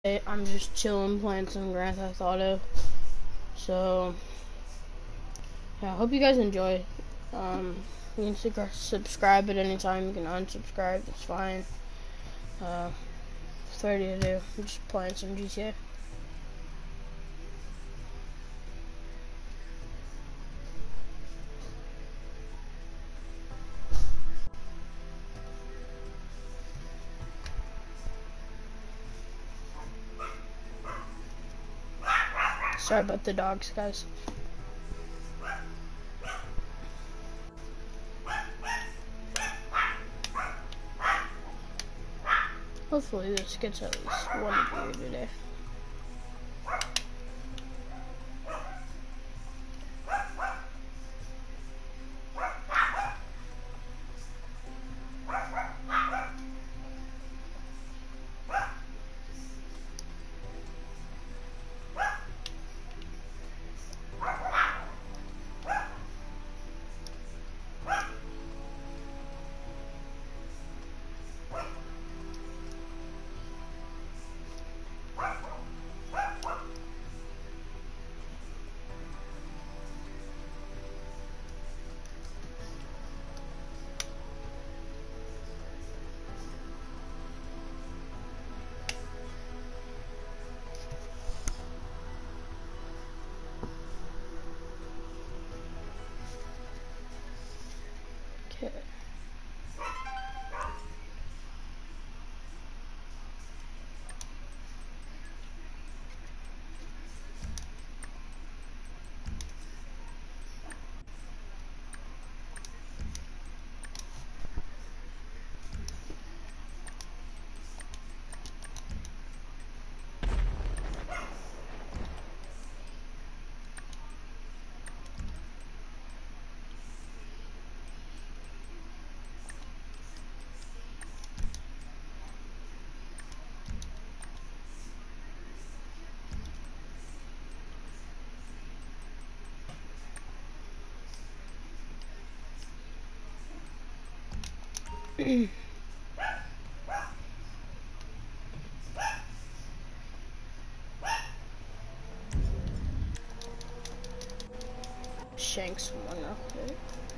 I'm just chilling, playing some Grand Theft Auto. So, yeah, I hope you guys enjoy. You can subscribe at any time. You can unsubscribe. It's fine. 30 to do. I'm just playing some GTA. Sorry about the dogs, guys. Hopefully this gets at least one view today. Okay. Shank someone real quick.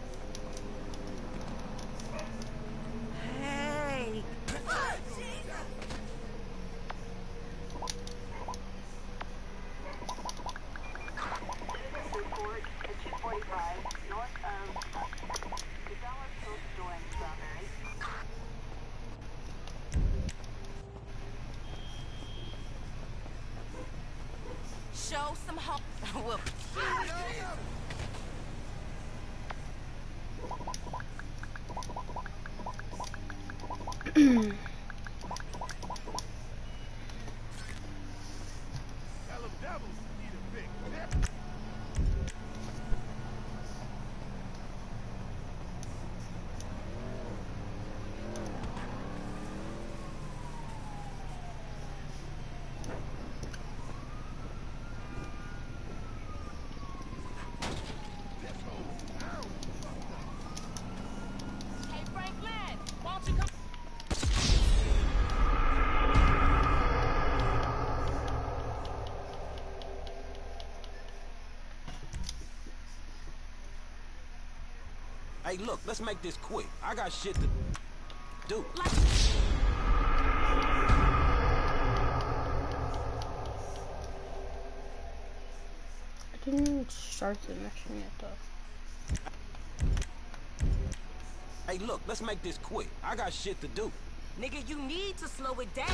Hey! Report at 245 north of the Dollar Post Store in Strawberry. Show some hope. Well, hey Franklin, why don't you come? Hey, look, let's make this quick. I got shit to do. I didn't even start the mission yet, though. Hey, look, let's make this quick. I got shit to do. Nigga, you need to slow it down.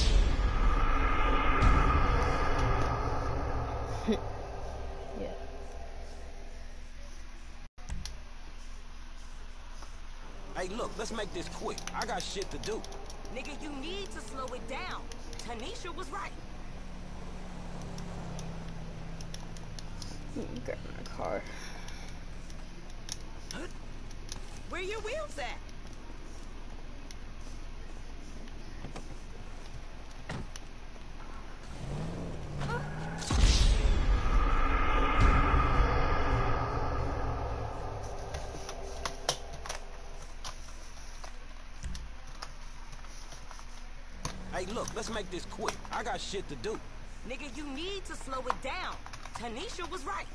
Yeah. Hey, look, let's make this quick. I got shit to do. Nigga, you need to slow it down. Tanisha was right. Grab my car. Where your wheels at? Hey, look, let's make this quick. I got shit to do. Nigga, you need to slow it down. Tanisha was right.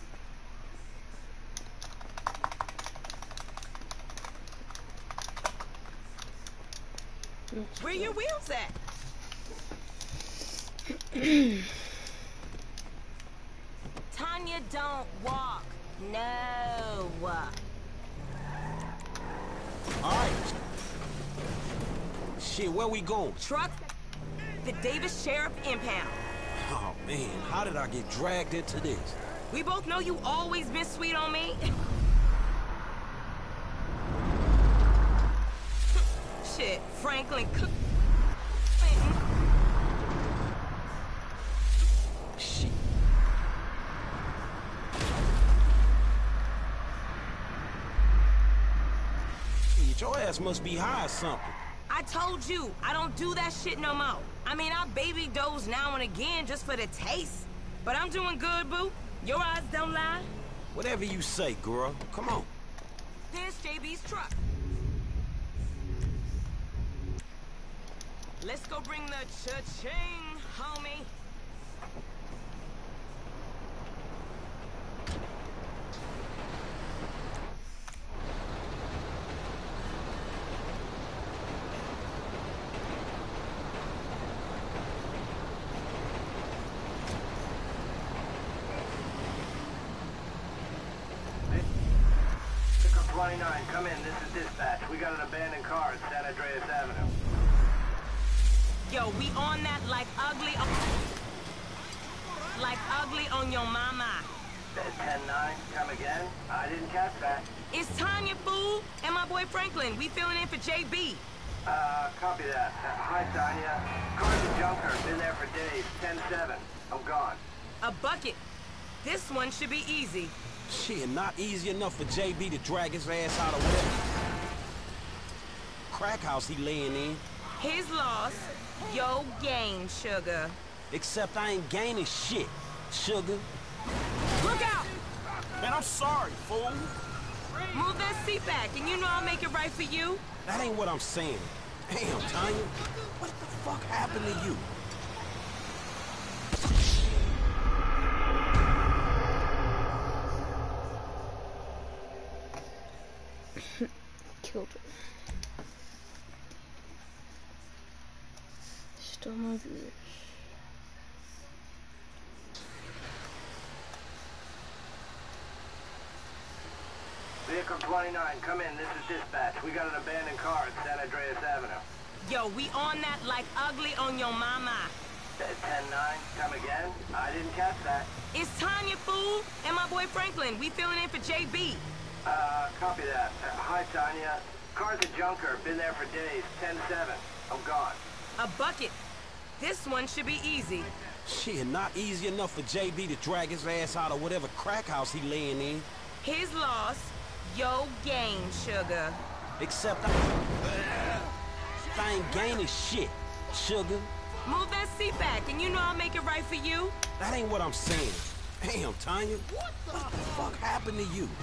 Where your wheels at? Tanya, don't walk. No. Alright. Shit, where we going? Truck, the Davis Sheriff Impound. Oh, man, how did I get dragged into this? We both know you always been sweet on me. Shit, Franklin Clinton. Shit. Your ass must be high or something. I told you, I don't do that shit no more. I mean, I baby doze now and again just for the taste. But I'm doing good, boo. Your eyes don't lie. Whatever you say, girl. Come on. There's JB's truck. Let's go bring the cha-ching, homie. Pickup 29, come in. This is dispatch. We got an abandoned car at San Andreas Avenue. Yo, we on that like ugly on your mama. 10-9, come again? I didn't catch that. It's Tanya, fool, and my boy Franklin. We filling in for JB. Copy that. Hi, Tanya. Car's a junker. Been there for days. 10-7. I'm gone. A bucket. This one should be easy. Shit, not easy enough for JB to drag his ass out of whatever crack house he laying in. His loss, your gain, sugar. Except I ain't gaining shit, sugar. Look out! Man, I'm sorry, fool. Move that seat back, and you know I'll make it right for you. That ain't what I'm saying. Damn, Tanya. What the fuck happened to you? Killed her. Still my viewers. Vehicle 29, come in. This is dispatch. We got an abandoned car at San Andreas Avenue. Yo, we on that like ugly on your mama. 10-9, come again? I didn't catch that. It's Tanya, fool, and my boy Franklin. We filling in for JB. Copy that. Hi, Tanya. Car's a junker. Been there for days. 10-7. I'm gone. A bucket. This one should be easy. Shit, not easy enough for JB to drag his ass out of whatever crack house he laying in. His loss, your gain, sugar. Except I ain't gaining shit, sugar. Move that seat back, and you know I'll make it right for you. That ain't what I'm saying. Damn, Tanya. What the fuck happened to you?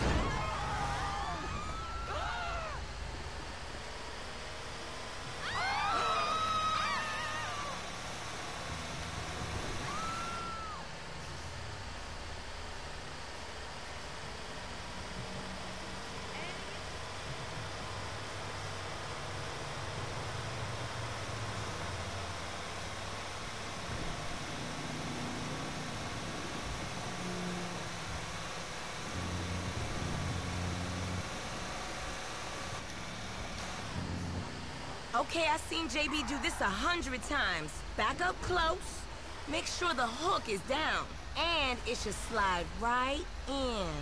Okay, I seen JB do this 100 times. Back up close. Make sure the hook is down. And it should slide right in.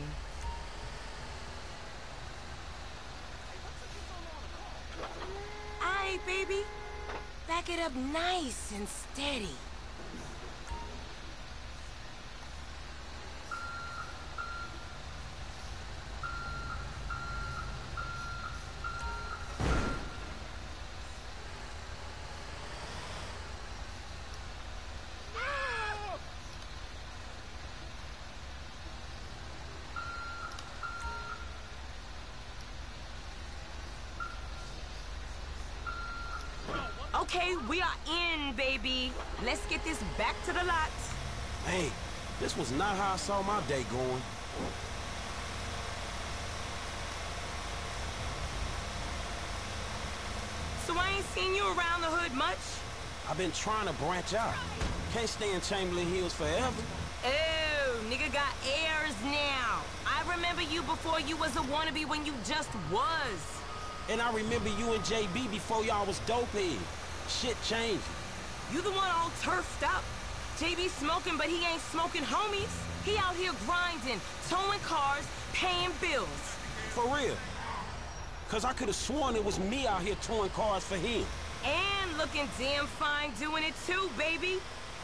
Aight, baby. Back it up nice and steady. Okay, we are in, baby. Let's get this back to the lot. Hey, this was not how I saw my day going. So I ain't seen you around the hood much? I've been trying to branch out. Can't stay in Chamberlain Hills forever. Oh, nigga got airs now. I remember you before you was a wannabe when you just was. And I remember you and JB before y'all was dopehead. Shit changing. You the one all turfed up. JB smoking, but he ain't smoking homies. He out here grinding, towing cars, paying bills. For real. Cause I could have sworn it was me out here towing cars for him. And looking damn fine doing it too, baby.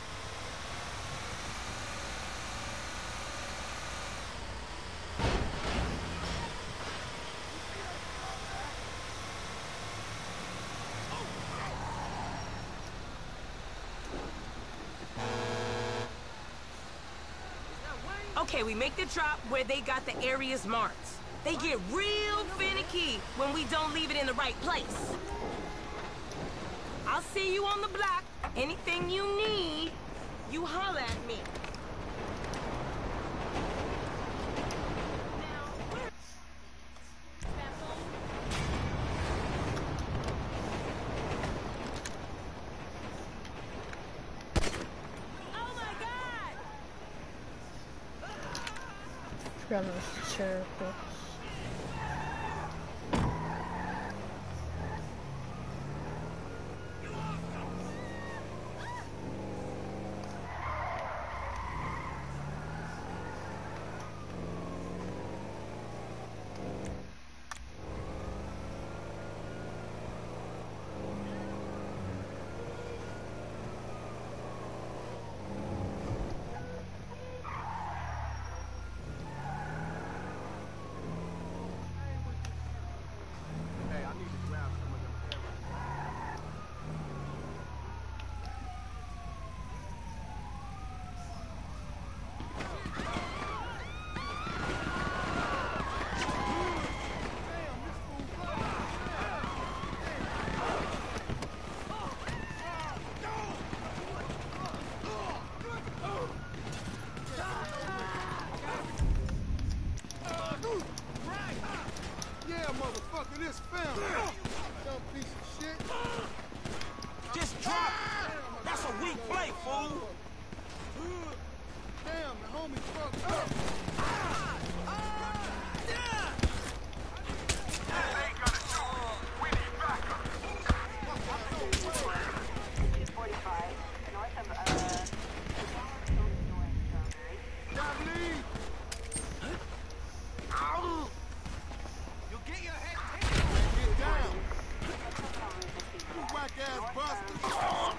Okay, we make the drop where they got the areas marked. They get real finicky when we don't leave it in the right place. I'll see you on the block. Anything you need, you holler at me. Oh my God! Forgot those circles. Yeah, motherfucker, this film. Dumb piece of shit. Just drop it. That's a weak play, fool. Damn, the homie fucked up. You get your head hit. Get down. You whack-ass bastard.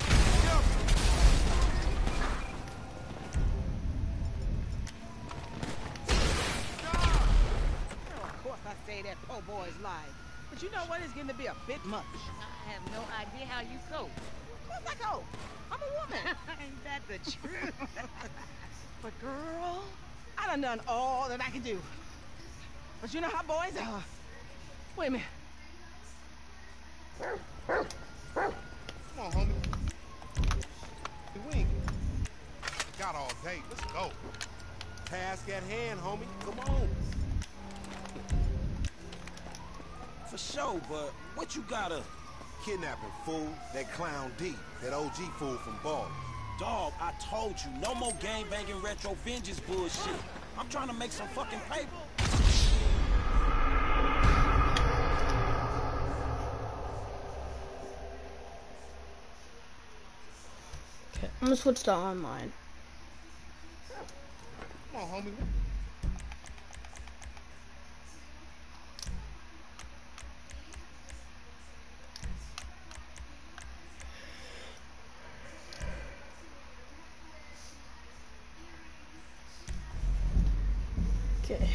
Of course I saved that poor boy's life. But you know what? It's getting to be a bit much. I have no idea how you cope. Of course I go. I'm a woman. Ain't that the truth? But girl, I done all that I can do. But you know how boys are. Wait a minute. Come on, homie. We ain't got all day. Let's go. Task at hand, homie. Come on. For sure, but what you gotta... Kidnapping, fool. That clown D. That OG fool from Ball. Dog, I told you, no more gang-banging retro vengeance bullshit. I'm trying to make some fucking paper. Okay, I'm gonna switch to online. Come on, homie. Okay.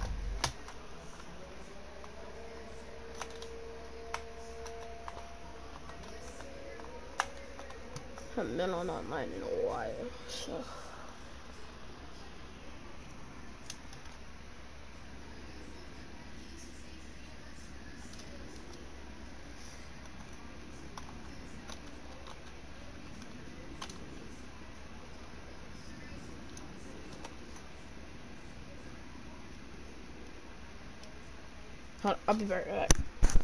Haven't been on online in a while, so. I'll be right back.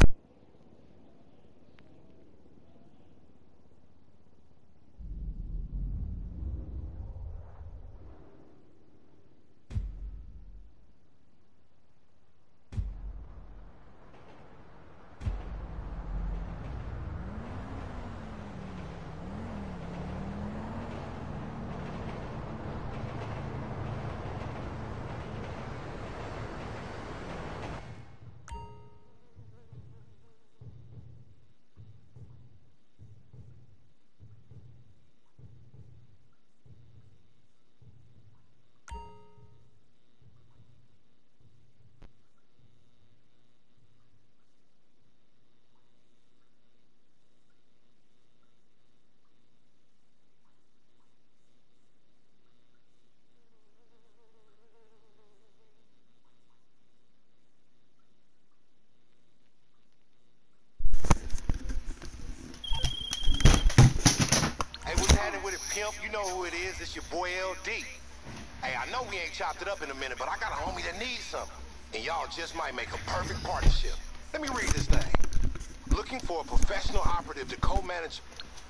Pimp, you know who it is. It's your boy LD. Hey, I know we ain't chopped it up in a minute, but I got a homie that needs something. And y'all just might make a perfect partnership. Let me read this thing. Looking for a professional operative to co-manage...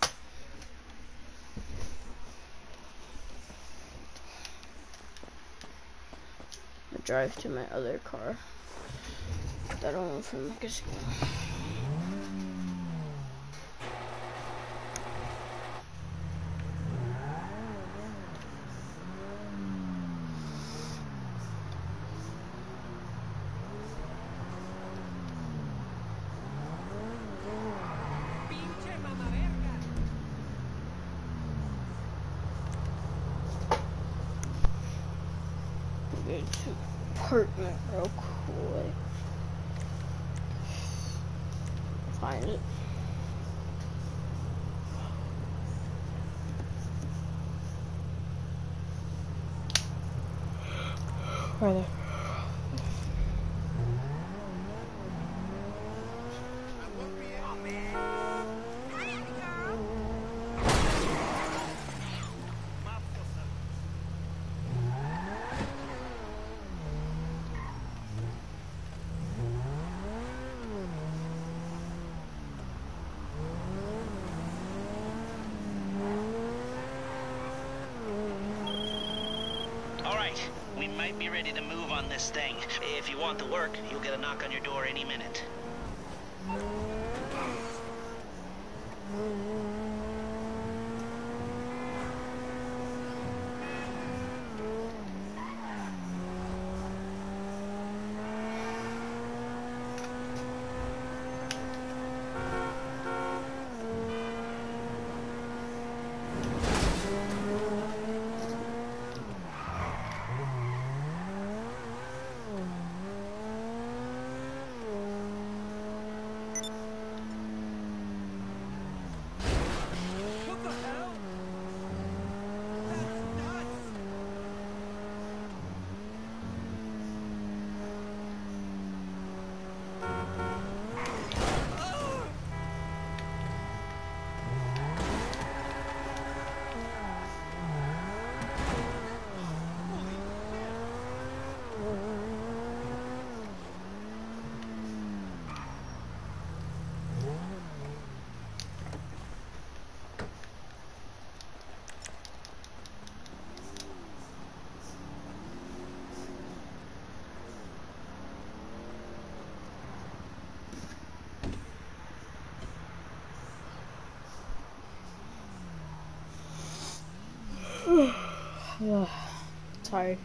I drive to my other car that I want from the casino. Go to apartment real quick. Find it. Right there. We might be ready to move on this thing. If you want the work, you'll get a knock on your door any minute. Tired.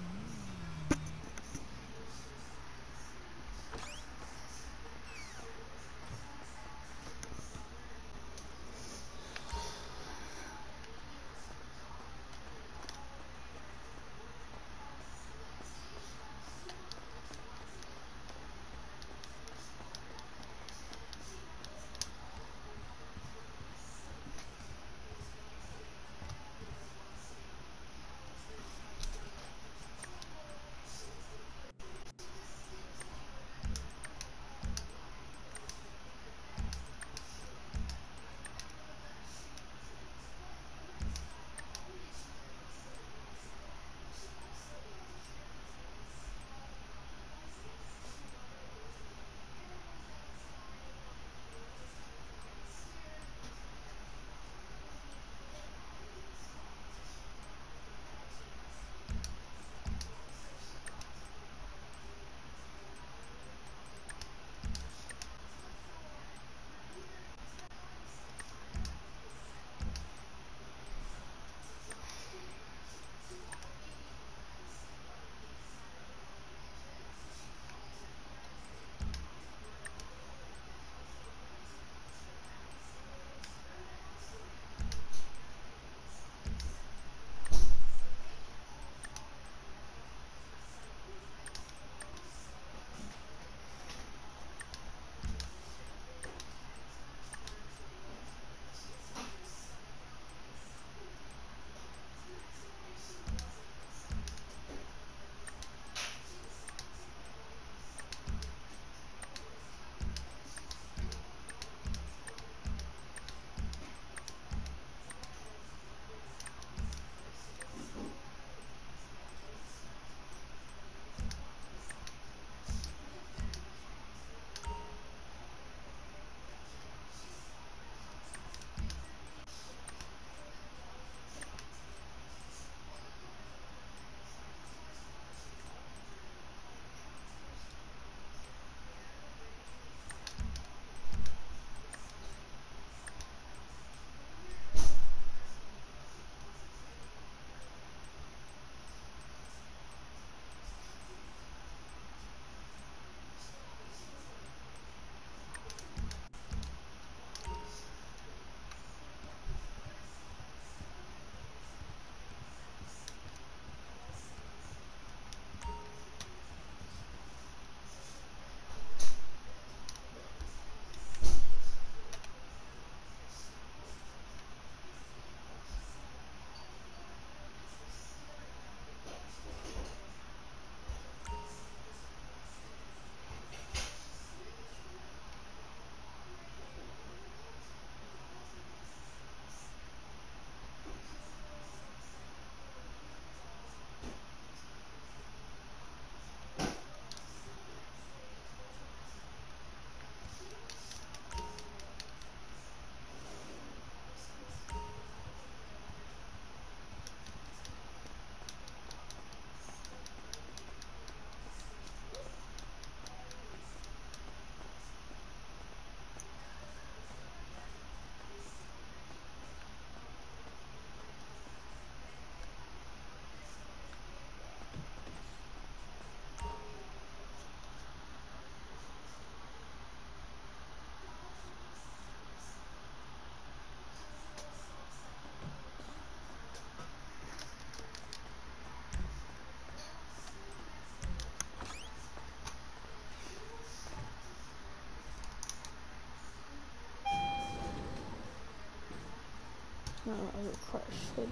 No, other crash.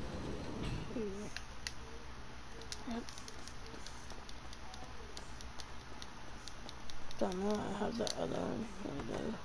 Yep. Don't know, I have the other one. There we go.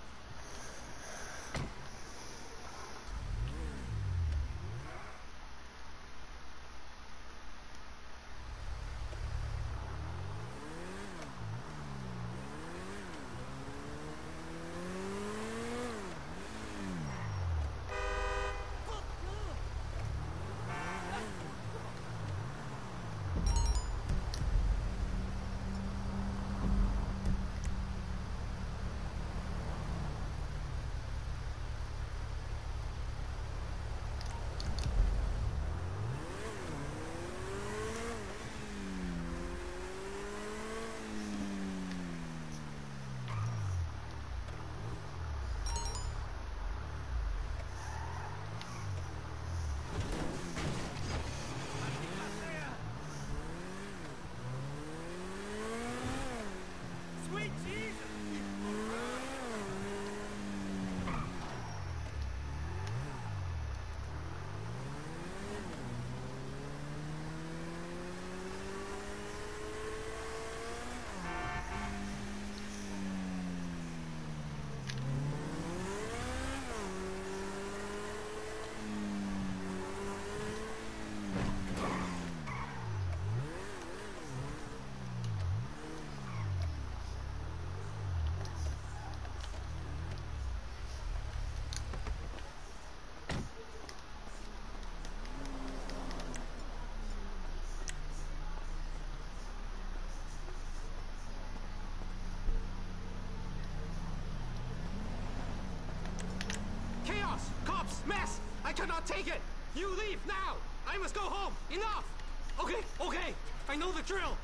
Chaos! Cops! Mess! I cannot take it! You leave now! I must go home! Enough! Okay, okay! I know the drill!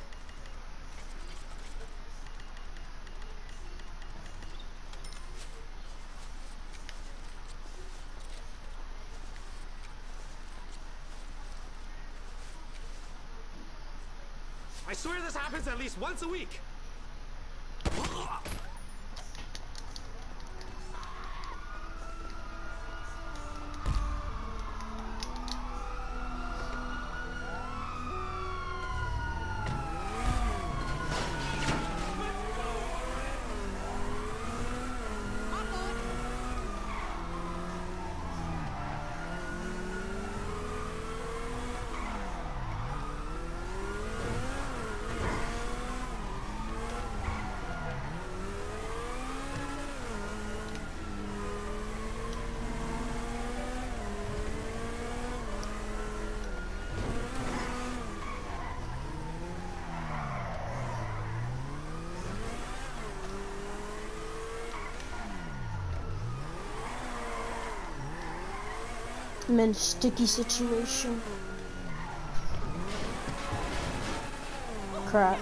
I swear this happens at least once a week! I'm in a sticky situation. Crap.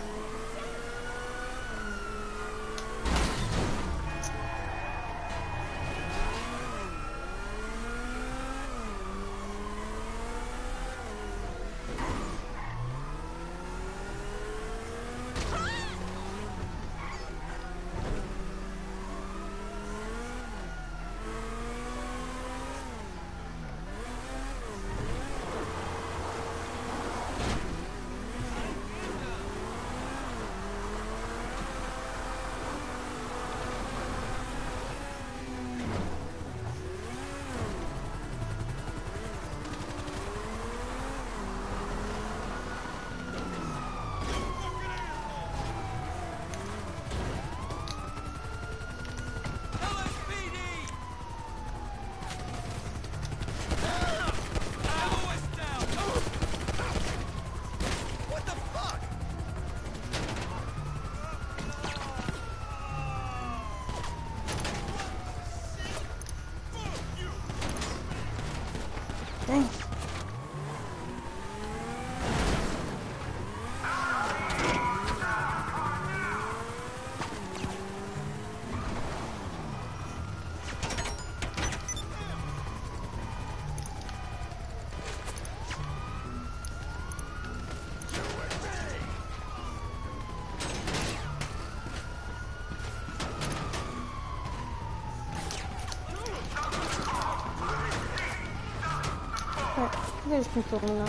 guys can kill me now.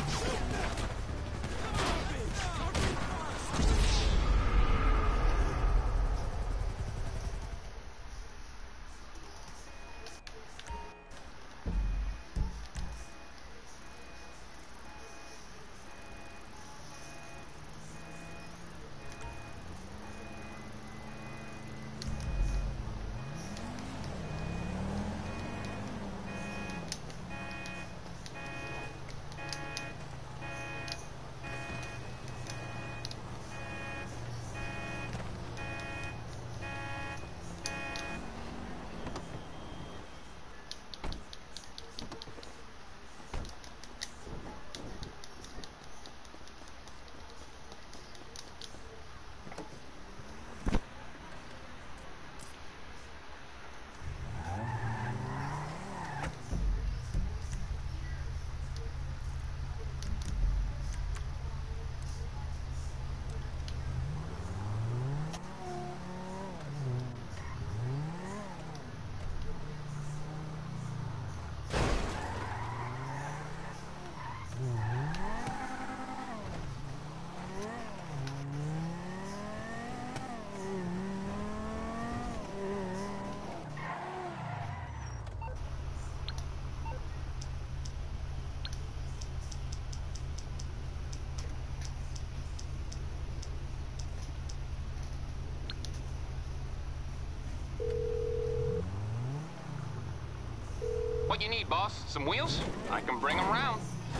What you need, boss? Some wheels? I can bring them round.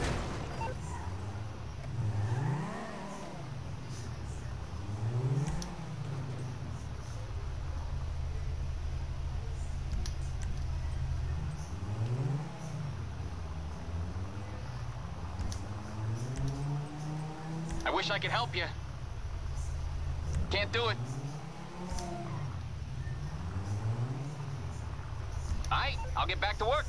I wish I could help you. Can't do it. All right, I'll get back to work.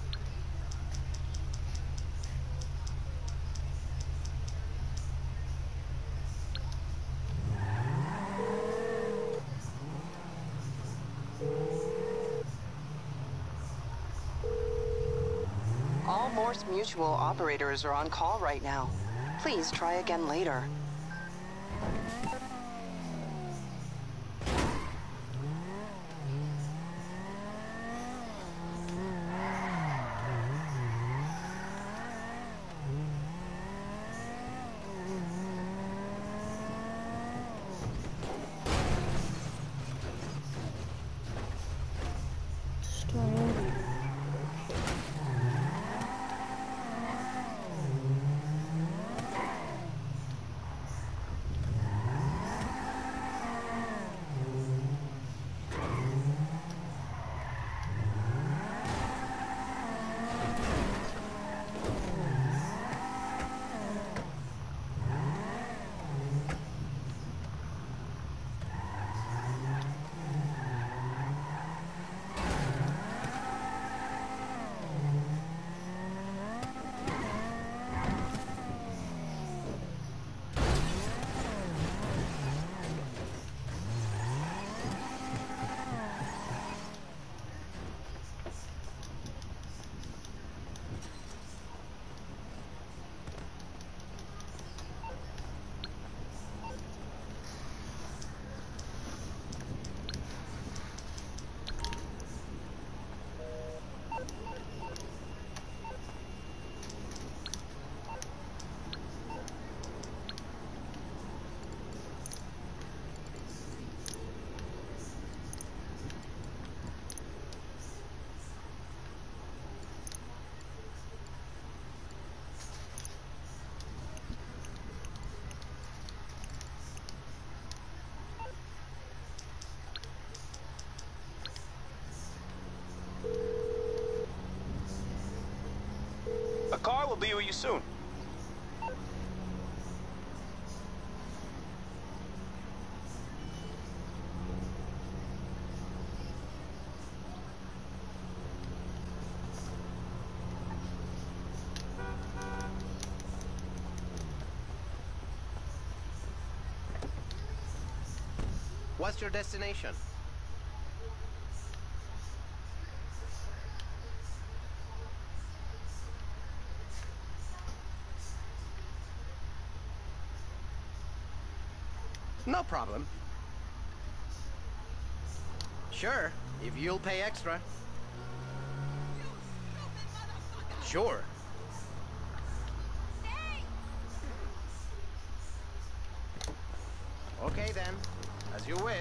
All Morse Mutual operators are on call right now. Please try again later. A car will be with you soon. What's your destination? No problem. Sure, if you'll pay extra. Sure. Okay then, as you wish.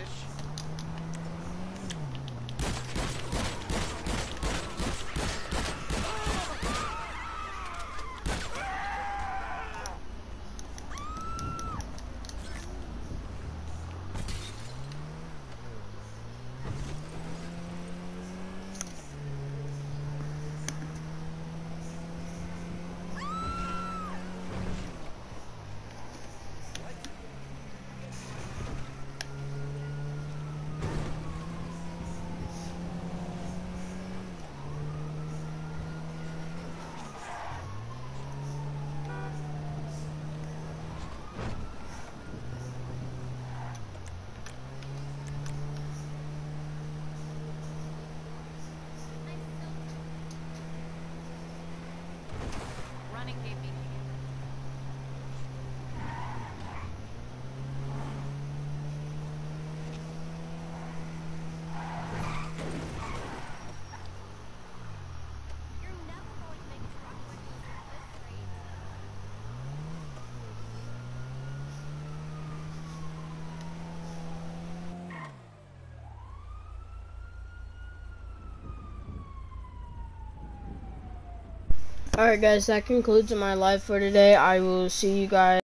Alright guys, that concludes my live for today. I will see you guys